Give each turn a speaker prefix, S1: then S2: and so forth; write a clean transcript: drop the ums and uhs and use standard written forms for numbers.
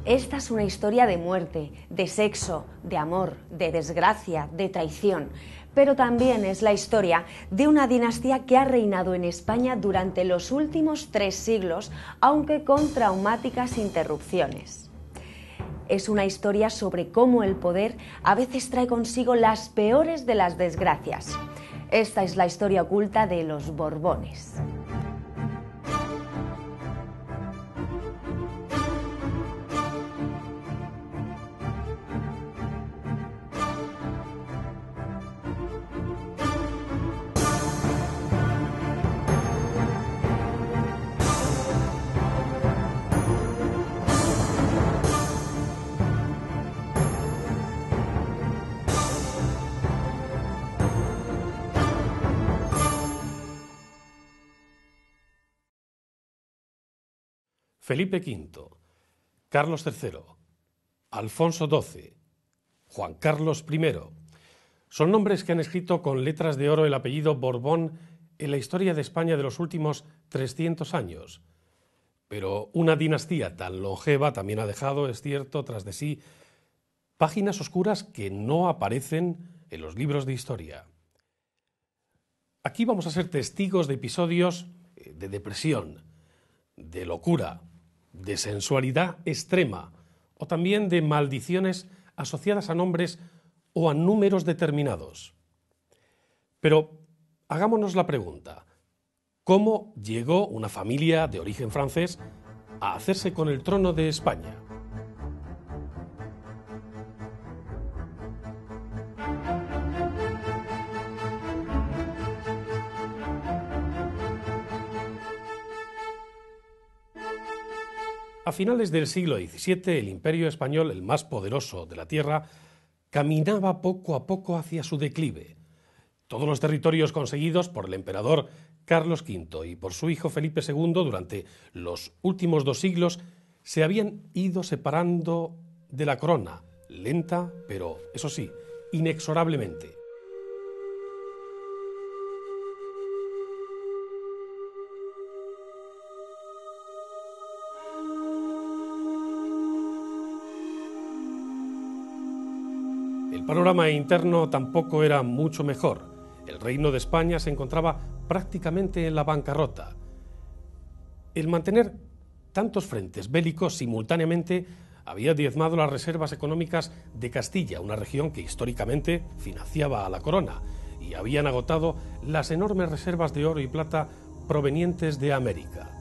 S1: Esta es una historia de muerte, de sexo, de amor, de desgracia, de traición, pero también es la historia de una dinastía que ha reinado en España durante los últimos 3 siglos, aunque con traumáticas interrupciones. Es una historia sobre cómo el poder a veces trae consigo las peores de las desgracias. Esta es la historia oculta de los Borbones.
S2: Felipe V, Carlos III, Alfonso XII, Juan Carlos I, son nombres que han escrito con letras de oro el apellido Borbón en la historia de España de los últimos 300 años. Pero una dinastía tan longeva también ha dejado, es cierto, tras de sí, páginas oscuras que no aparecen en los libros de historia. Aquí vamos a ser testigos de episodios de depresión, de locura, de sensualidad extrema o también de maldiciones asociadas a nombres o a números determinados. Pero hagámonos la pregunta, ¿cómo llegó una familia de origen francés a hacerse con el trono de España? A finales del siglo XVII, el Imperio español, el más poderoso de la tierra, caminaba poco a poco hacia su declive. Todos los territorios conseguidos por el emperador Carlos V y por su hijo Felipe II durante los últimos 2 siglos se habían ido separando de la corona, lenta, pero, eso sí, inexorablemente. El panorama interno tampoco era mucho mejor. El reino de España se encontraba prácticamente en la bancarrota. El mantener tantos frentes bélicos simultáneamente había diezmado las reservas económicas de Castilla, una región que históricamente financiaba a la corona, y habían agotado las enormes reservas de oro y plata provenientes de América.